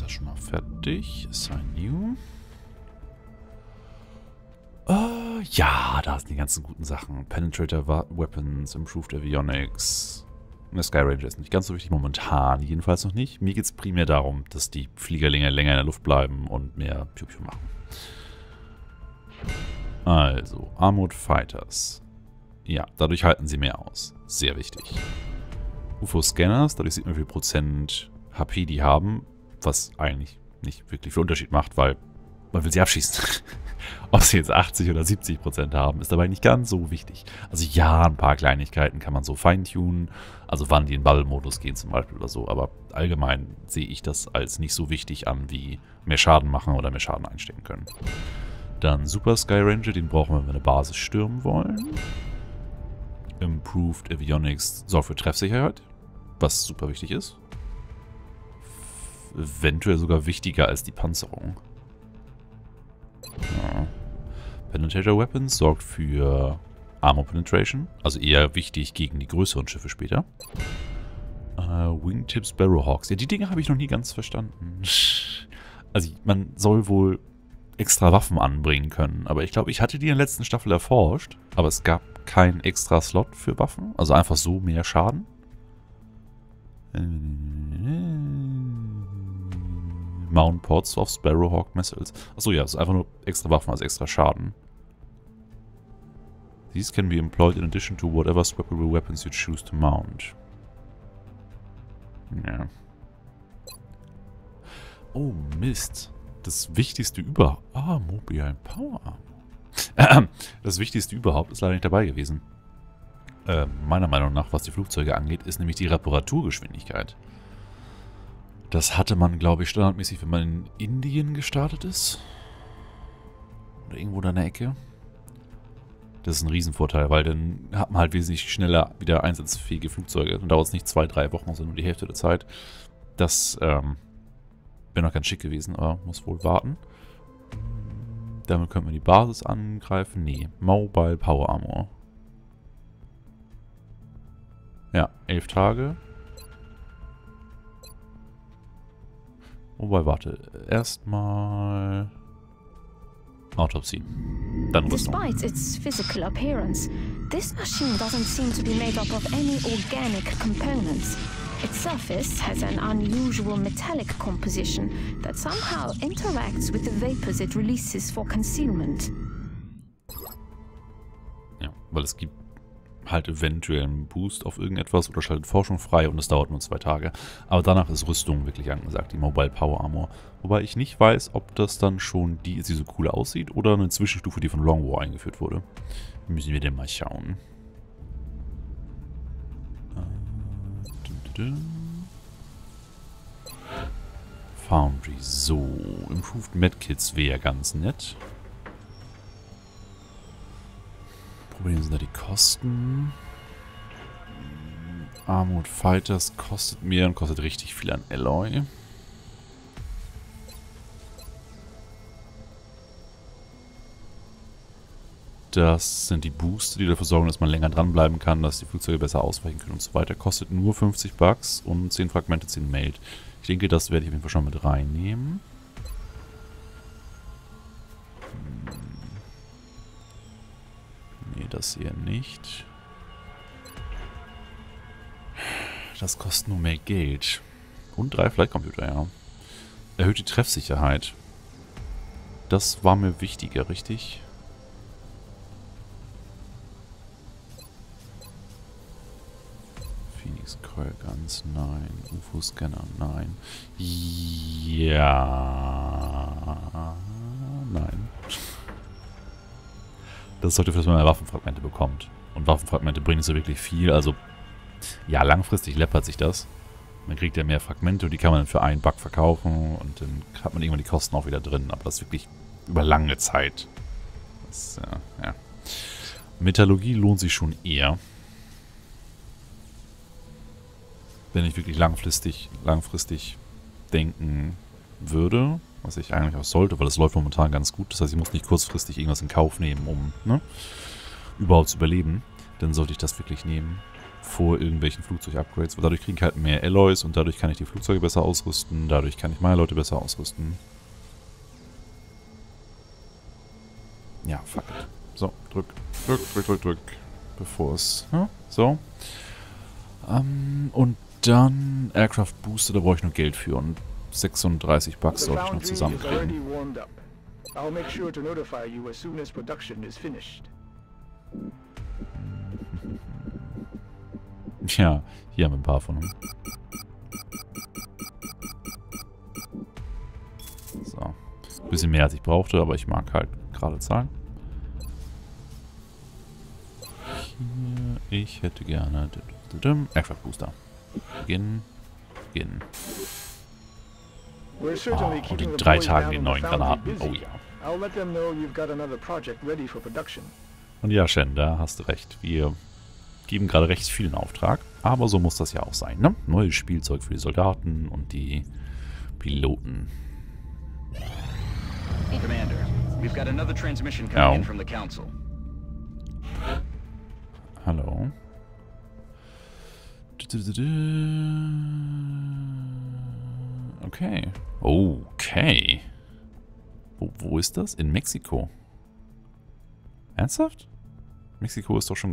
Das schon mal fertig. Assign New. Ja, da sind die ganzen guten Sachen. Penetrator Weapons, Improved Avionics. Der Sky Ranger ist nicht ganz so wichtig momentan, jedenfalls noch nicht. Mir geht es primär darum, dass die Fliegerlinge länger in der Luft bleiben und mehr Piu-Piu machen. Also, Armored Fighters. Ja, dadurch halten sie mehr aus. Sehr wichtig. UFO-Scanners, dadurch sieht man, wie viel Prozent HP die haben, was eigentlich nicht wirklich viel Unterschied macht, weil man will sie abschießen. Ob sie jetzt 80 oder 70% haben, ist dabei nicht ganz so wichtig. Also ja, ein paar Kleinigkeiten kann man so feintunen, also wann die in Bubble-Modus gehen zum Beispiel oder so, aber allgemein sehe ich das als nicht so wichtig an, wie mehr Schaden machen oder mehr Schaden einstecken können. Dann Super Sky Ranger, den brauchen wir, wenn wir eine Basis stürmen wollen. Improved Avionics sorgt für Treffsicherheit, was super wichtig ist. Eventuell sogar wichtiger als die Panzerung. Ja. Penetrator Weapons sorgt für Armor Penetration, also eher wichtig gegen die größeren Schiffe später. Wingtip Sparrowhawks, ja, die Dinge habe ich noch nie ganz verstanden. Also man soll wohl extra Waffen anbringen können, aber ich glaube, ich hatte die in der letzten Staffel erforscht, aber es gab keinen extra Slot für Waffen, also einfach so mehr Schaden. Mount Ports of Sparrowhawk Missiles. Achso, ja, es ist einfach nur extra Waffen als extra Schaden. These can be employed in addition to whatever swappable weapons you choose to mount. Ja. Oh, Mist. Das Wichtigste überhaupt. Ah, Mobile Power Armor. Das Wichtigste überhaupt ist leider nicht dabei gewesen. Meiner Meinung nach, was die Flugzeuge angeht, ist nämlich die Reparaturgeschwindigkeit. Das hatte man, glaube ich, standardmäßig, wenn man in Indien gestartet ist. Oder irgendwo da in der Ecke. Das ist ein Riesenvorteil, weil dann hat man halt wesentlich schneller wieder einsatzfähige Flugzeuge. Dann dauert es nicht 2-3 Wochen, sondern nur die Hälfte der Zeit. Das wäre noch ganz schick gewesen, aber muss wohl warten. Damit können wir die Basis angreifen. Nee, Mobile Power Armor. Ja, 11 Tage. Wobei, warte. Erstmal Autopsie. Dann Rüstung. Despite its physical appearance, this machine doesn't seem to be made up of any organic components. Its surface has an unusual metallic composition that somehow interacts with the vapors it releases for concealment. Ja, weil es gibt halt eventuell einen Boost auf irgendetwas oder schaltet Forschung frei und es dauert nur 2 Tage. Aber danach ist Rüstung wirklich angesagt, die Mobile Power Armor. Wobei ich nicht weiß, ob das dann schon die ist, die so cool aussieht oder eine Zwischenstufe, die von Long War eingeführt wurde. Müssen wir denn mal schauen. Foundry. So, Improved Medkits wäre ganz nett. Problem sind da die Kosten. Armored Fighters kostet mehr und kostet richtig viel an Alloy. Das sind die Booster, die dafür sorgen, dass man länger dranbleiben kann, dass die Flugzeuge besser ausweichen können und so weiter. Kostet nur 50 Bucks und 10 Fragmente, 10 Meld. Ich denke, das werde ich auf jeden Fall schon mit reinnehmen. Nee, das hier nicht. Das kostet nur mehr Geld. Und 3 Flightcomputer, ja. Erhöht die Treffsicherheit. Das war mir wichtiger, richtig? Phoenix Coil Guns, nein. UFO-Scanner, nein. Ja. Nein. Das sollte für das, wenn man Waffenfragmente bekommt. Und Waffenfragmente bringen so wirklich viel. Also, ja, langfristig läppert sich das. Man kriegt ja mehr Fragmente und die kann man dann für einen Bug verkaufen. Und dann hat man irgendwann die Kosten auch wieder drin. Aber das ist wirklich über lange Zeit. Das, ja. Metallurgie lohnt sich schon eher. Wenn ich wirklich langfristig denken würde, was ich eigentlich auch sollte, weil das läuft momentan ganz gut. Das heißt, ich muss nicht kurzfristig irgendwas in Kauf nehmen, um überhaupt zu überleben. Dann sollte ich das wirklich nehmen. vor irgendwelchen Flugzeug-Upgrades, weil dadurch kriege ich halt mehr Alloys und dadurch kann ich die Flugzeuge besser ausrüsten, dadurch kann ich meine Leute besser ausrüsten. Ja, fuck it. So, drück. Bevor es... Ja, so. Und dann Aircraft Booster, da brauche ich nur Geld für und 36 Bucks sollte ich noch zusammenkriegen. I'll make sure to notify you as soon as production is finished. Ja, hier haben wir ein paar von uns. So. Bisschen mehr als ich brauchte, aber ich mag halt gerade Zahlen. Hier, ich hätte gerne Aircraft Booster. Beginnen. Oh, und in 3 Tagen die neuen Granaten. Oh ja. Und ja, Shen, da hast du recht. Wir geben gerade recht viel in Auftrag. Aber so muss das ja auch sein, ne? Neues Spielzeug für die Soldaten und die Piloten. Commander, we've got another transmission coming in from the council. Hallo. Okay. Okay. Wo ist das? In Mexiko. Ernsthaft? Mexiko ist doch schon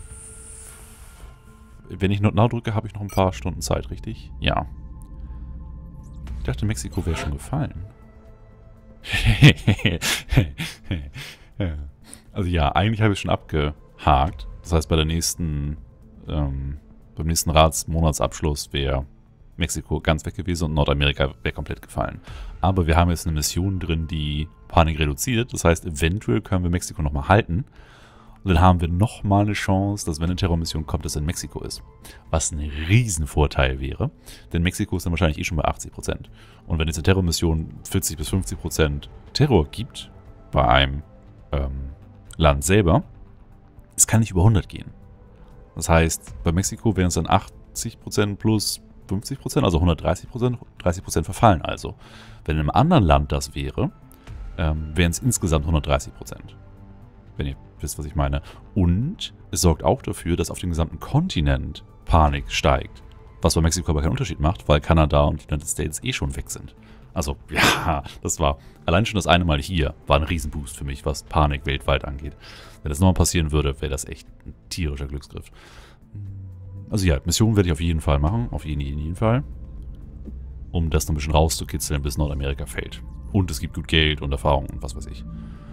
wenn ich Now drücke, habe ich noch ein paar Stunden Zeit, richtig? Ja. Ich dachte, Mexiko wäre schon gefallen. Also ja, eigentlich habe ich es schon abgehakt. Das heißt, bei der nächsten, beim nächsten Monatsabschluss wäre Mexiko ganz weg gewesen und Nordamerika wäre komplett gefallen. Aber wir haben jetzt eine Mission drin, die Panik reduziert. Das heißt, eventuell können wir Mexiko nochmal halten. Und dann haben wir nochmal eine Chance, dass wenn eine Terrormission kommt, dass es in Mexiko ist. Was ein Riesenvorteil wäre. Denn Mexiko ist dann wahrscheinlich eh schon bei 80%. Und wenn jetzt eine Terrormission 40 bis 50% Terror gibt bei einem Land selber, es kann nicht über 100 gehen. Das heißt, bei Mexiko wären es dann 80% plus 50%, also 130%, 30% verfallen also. Wenn in einem anderen Land das wäre, wären es insgesamt 130%. Wenn ihr wisst, was ich meine. Und es sorgt auch dafür, dass auf dem gesamten Kontinent Panik steigt. Was bei Mexiko aber keinen Unterschied macht, weil Kanada und die United States eh schon weg sind. Also, ja, das war allein schon das eine Mal hier, war ein Riesenboost für mich, was Panik weltweit angeht. Wenn das nochmal passieren würde, wäre das echt ein tierischer Glücksgriff. Also ja, Missionen werde ich auf jeden Fall machen, auf jeden Fall. Um das noch ein bisschen rauszukitzeln, bis Nordamerika fällt. Und es gibt gut Geld und Erfahrung und was weiß ich.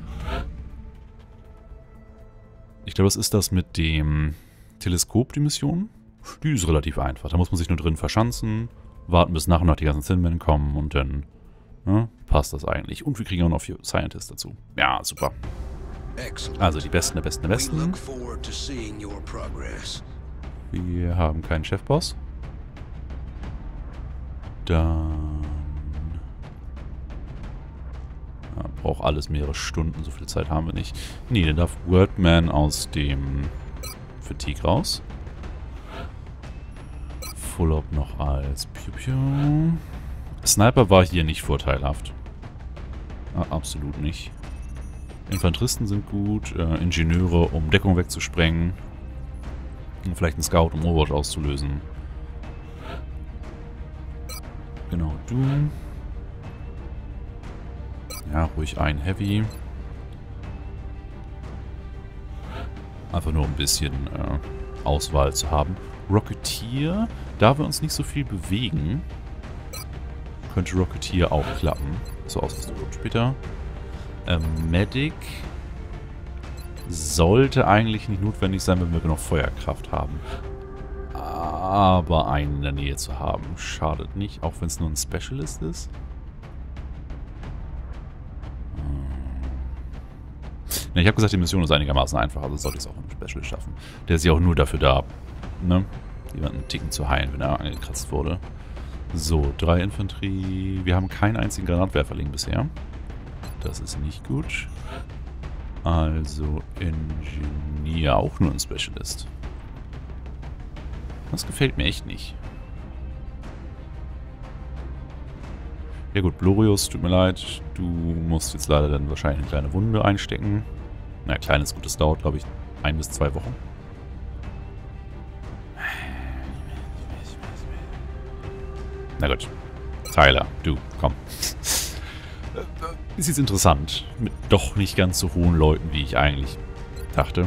Ich glaube, das ist das mit dem Teleskop, die Mission. Die ist relativ einfach. Da muss man sich nur drin verschanzen, warten, bis nach und nach die ganzen Zinmen kommen und dann passt das eigentlich. Und wir kriegen auch noch 4 Scientists dazu. Ja, super. Also die Besten der Besten der Besten. Wir haben keinen Chefboss. Dann... Ja, braucht alles mehrere Stunden, so viel Zeit haben wir nicht. Nee, dann darf Wordman aus dem Fatigue raus. Full-Up noch als Piu-Piu. Sniper war hier nicht vorteilhaft. Absolut nicht. Infanteristen sind gut. Ingenieure, um Deckung wegzusprengen. Und vielleicht ein Scout, um Overwatch auszulösen. Genau, du. Ja, ruhig ein Heavy. Einfach nur ein bisschen Auswahl zu haben. Rocketeer, da wir uns nicht so viel bewegen, könnte Rocketeer auch klappen. So, Ausrüstung kommt später. Medic sollte eigentlich nicht notwendig sein, wenn wir genug Feuerkraft haben. Aber einen in der Nähe zu haben, schadet nicht, auch wenn es nur ein Specialist ist. Ja, ich habe gesagt, die Mission ist einigermaßen einfach, also sollte ich es auch mit einem Specialist schaffen. Der ist ja auch nur dafür da, ne? Jemanden einen Ticken zu heilen, wenn er angekratzt wurde. So, 3 Infanterie. Wir haben keinen einzigen Granatwerferling bisher. Das ist nicht gut. Also Ingenieur, auch nur ein Specialist. Das gefällt mir echt nicht. Ja gut, Blorius, tut mir leid. Du musst jetzt leider dann wahrscheinlich eine kleine Wunde einstecken. Na, kleines Gutes dauert, glaube ich, 1 bis 2 Wochen. Na gut. Tyler, du, komm. Ist jetzt interessant. Mit doch nicht ganz so hohen Leuten, wie ich eigentlich dachte.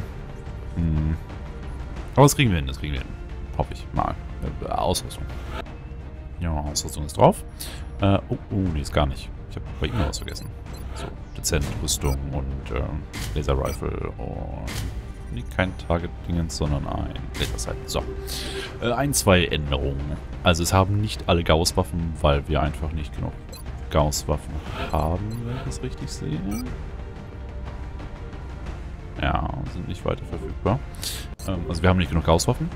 Aber das kriegen wir hin, Hoffe ich mal. Ausrüstung. Ja, Ausrüstung ist drauf. Nee, ist gar nicht. Ich habe bei ihm noch was vergessen. So, dezent Rüstung und Laser Rifle und nee, kein Target-Dingens, sondern ein Lasersight. So. 2 Änderungen. Also es haben nicht alle Gauss-Waffen, weil wir einfach nicht genug Gauss-Waffen haben, wenn ich das richtig sehe. Ja, sind nicht weiter verfügbar. Also wir haben nicht genug Gauss-Waffen.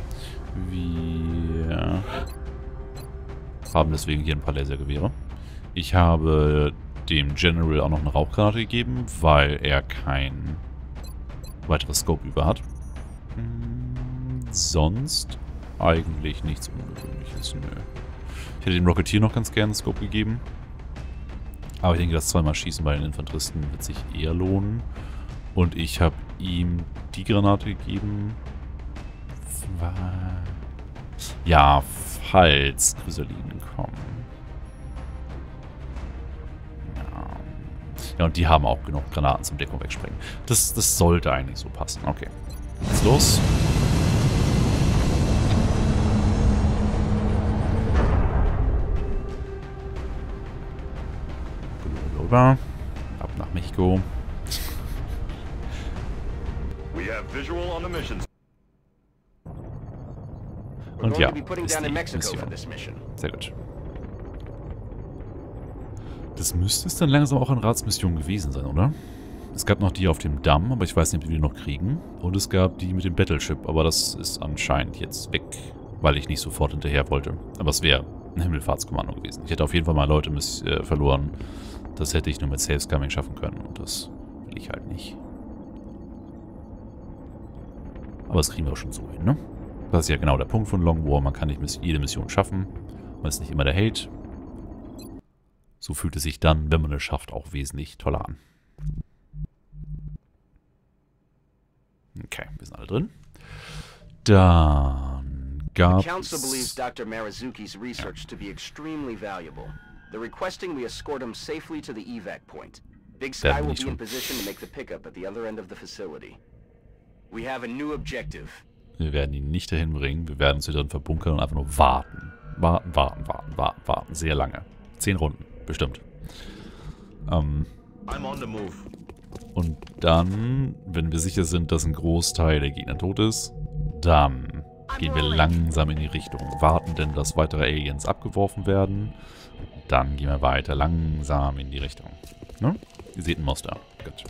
Wir haben deswegen hier ein paar Lasergewehre. Ich habe dem General auch noch eine Rauchgranate gegeben, weil er kein weiteres Scope über hat. Sonst eigentlich nichts Ungewöhnliches, nö. Ich hätte dem Rocketeer noch ganz gerne einen Scope gegeben. Aber ich denke, das zweimal Schießen bei den Infanteristen wird sich eher lohnen. Und ich habe ihm die Granate gegeben. Ja, falls Chrysaliden kommen. Ja, und die haben auch genug Granaten zum Deckung wegspringen. Das sollte eigentlich so passen. Okay. Jetzt los. Rüber. Ab nach Mexiko. Und ja, ist die Mission. Sehr gut. Das müsste es dann langsam auch eine Ratsmission gewesen sein, oder? Es gab noch die auf dem Damm, aber ich weiß nicht, ob wir die noch kriegen. Und es gab die mit dem Battleship, aber das ist anscheinend jetzt weg, weil ich nicht sofort hinterher wollte. Aber es wäre ein Himmelfahrtskommando gewesen. Ich hätte auf jeden Fall mal Leute verloren. Das hätte ich nur mit Safe Scumming schaffen können und das will ich halt nicht. Aber das kriegen wir auch schon so hin, ne? Das ist ja genau der Punkt von Long War. Man kann nicht jede Mission schaffen. Man ist nicht immer der Held. So fühlt es sich dann, wenn man es schafft, auch wesentlich toller an. Okay, wir sind alle drin. Dann gab es... The Council believes Dr. Marazuki's research to be extremely valuable. They're requesting we escort him safely to the evac point. Big Sky will be in position to make the pickup at the other end of the facility. We have a new objective. Wir werden ihn nicht dahin bringen. Wir werden uns hier drin verbunkern und einfach nur warten. Warten. Sehr lange. 10 Runden. Bestimmt. I'm on the move. Und dann, wenn wir sicher sind, dass ein Großteil der Gegner tot ist, dann gehen wir langsam in die Richtung. Warten denn, dass weitere Aliens abgeworfen werden. Dann gehen wir weiter langsam in die Richtung. Ne? Ihr seht ein Muster. Gut.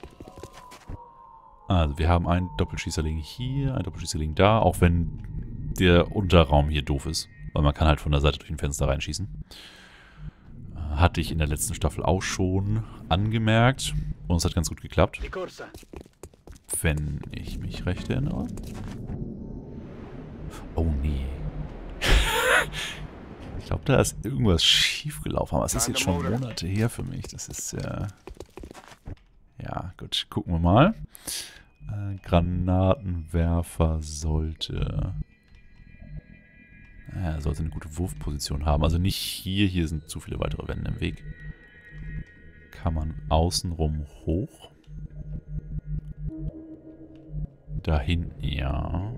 Also wir haben einen Doppelschießerling hier, einen Doppelschießerling da, auch wenn der Unterraum hier doof ist. Weil man kann halt von der Seite durch ein Fenster reinschießen. Hatte ich in der letzten Staffel auch schon angemerkt. Und es hat ganz gut geklappt. Wenn ich mich recht erinnere. Oh nee. Ich glaube, da ist irgendwas schief gelaufen. Aber es ist jetzt schon Monate her für mich. Das ist ja, gut. Gucken wir mal. Granatenwerfer sollte eine gute Wurfposition haben. Also nicht hier. Hier sind zu viele weitere Wände im Weg. Kann man außenrum hoch? Da hinten, ja.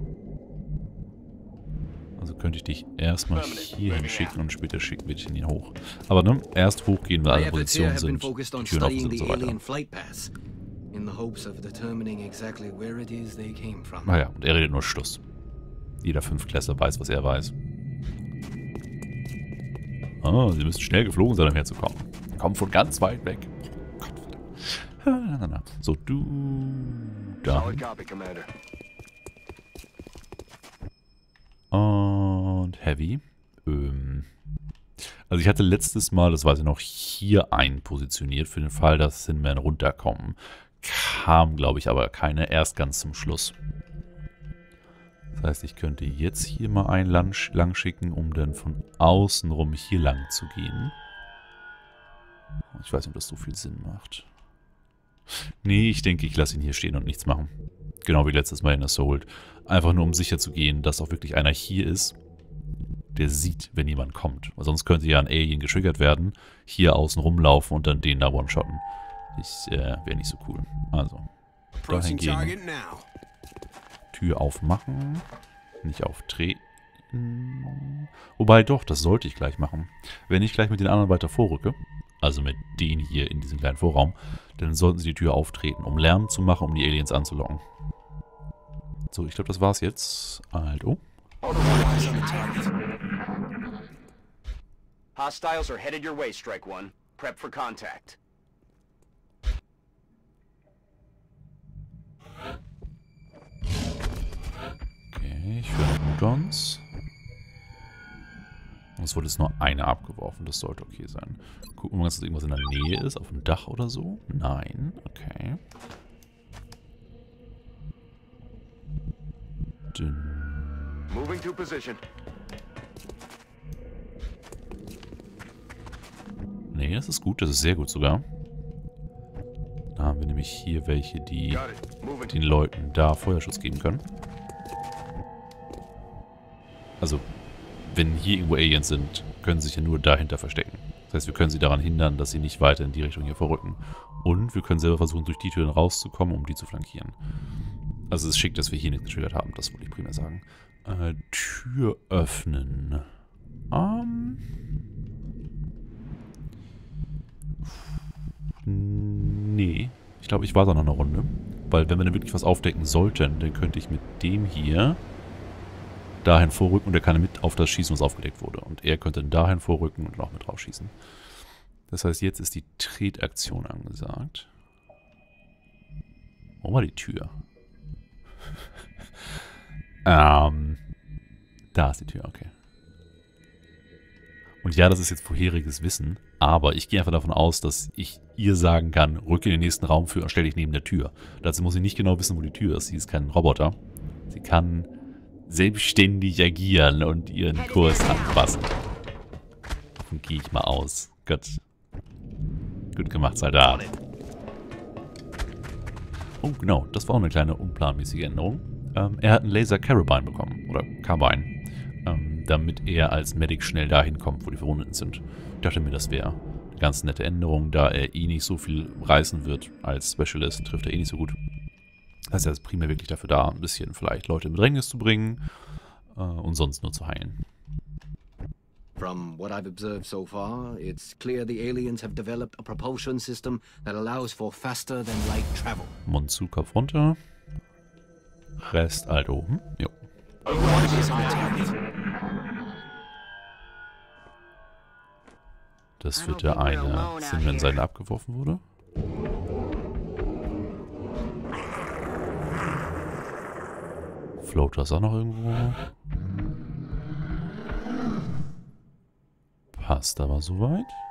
Also könnte ich dich erstmal hier hinschicken und später schicken wir dich hier hoch. Aber ne, erst hochgehen, weil alle Positionen sind, Türen offen sind und so weiter. Naja, und er redet nur Schluss. Jeder 5-Klässler weiß, was er weiß. Ah, sie müssen schnell geflogen sein, um herzukommen. Kommen von ganz weit weg. Oh Gott. So, du... Da. Und Heavy. Also ich hatte letztes Mal, das weiß ich noch, hier einen positioniert, für den Fall, dass Thin-Man runterkommen. Kam, glaube ich, aber keine, erst ganz zum Schluss. Das heißt, ich könnte jetzt hier mal einen lang schicken, um dann von außen rum hier lang zu gehen. Ich weiß nicht, ob das so viel Sinn macht. Nee, ich denke, ich lasse ihn hier stehen und nichts machen. Genau wie letztes Mal in Assault. Einfach nur, um sicher zu gehen, dass auch wirklich einer hier ist, der sieht, wenn jemand kommt. Weil sonst könnte ja ein Alien getriggert werden, hier außen rumlaufen und dann den da one-shotten. Das wäre nicht so cool. Also, dahin gehen. Tür aufmachen. Nicht auftreten. Wobei doch, das sollte ich gleich machen. Wenn ich gleich mit den anderen weiter vorrücke, also mit denen hier in diesem kleinen Vorraum, dann sollten sie die Tür auftreten, um Lärm zu machen, um die Aliens anzulocken. So, ich glaube, das war's jetzt. Also. Hostiles are headed your way, Strike One. Prep for contact. Okay, ich höre Mutons. Und es wurde jetzt nur eine abgeworfen. Das sollte okay sein. Gucken wir mal, dass irgendwas in der Nähe ist. Auf dem Dach oder so? Nein. Okay. Moving to position. Nee, das ist gut. Das ist sehr gut sogar. Da haben wir nämlich hier welche, die den Leuten da Feuerschutz geben können. Also, wenn hier irgendwo Aliens sind, können sie sich ja nur dahinter verstecken. Das heißt, wir können sie daran hindern, dass sie nicht weiter in die Richtung hier vorrücken. Und wir können selber versuchen, durch die Türen rauszukommen, um die zu flankieren. Also es ist schick, dass wir hier nichts getriggert haben, das wollte ich primär sagen. Tür öffnen. Nee. Ich glaube, ich warte noch eine Runde. Weil wenn wir dann wirklich was aufdecken sollten, dann könnte ich mit dem hier dahin vorrücken und er kann mit auf das schießen, was aufgedeckt wurde. Und er könnte dann dahin vorrücken und dann auch mit drauf schießen. Das heißt, jetzt ist die Tretaktion angesagt. Wo war die Tür? Da ist die Tür, okay. Und ja, das ist jetzt vorheriges Wissen, aber ich gehe einfach davon aus, dass ich ihr sagen kann, rücke in den nächsten Raum für und stelle dich neben der Tür. Dazu muss sie nicht genau wissen, wo die Tür ist. Sie ist kein Roboter. Sie kann selbstständig agieren und ihren Kurs anpassen. Davon gehe ich mal aus. Gott. Gut gemacht, Soldat. Oh, genau. Das war auch eine kleine unplanmäßige Änderung. Er hat einen Laser Carabine bekommen. Oder Carbine. Damit er als Medic schnell dahin kommt, wo die Verwundeten sind. Ich dachte mir, das wäre eine ganz nette Änderung, da er eh nicht so viel reißen wird. Als Specialist trifft er eh nicht so gut. Das heißt, er ist primär wirklich dafür da, ein bisschen vielleicht Leute in Bedrängnis zu bringen und sonst nur zu heilen. From what I've observed so far, it's clear the aliens have developed a propulsion system that allows for faster than light travel. Mund zu, Kopf runter. Rest alt oben. Jo. Das wird der eine sein, wenn seine abgeworfen wurde. Floater ist auch noch irgendwo. Passt aber soweit.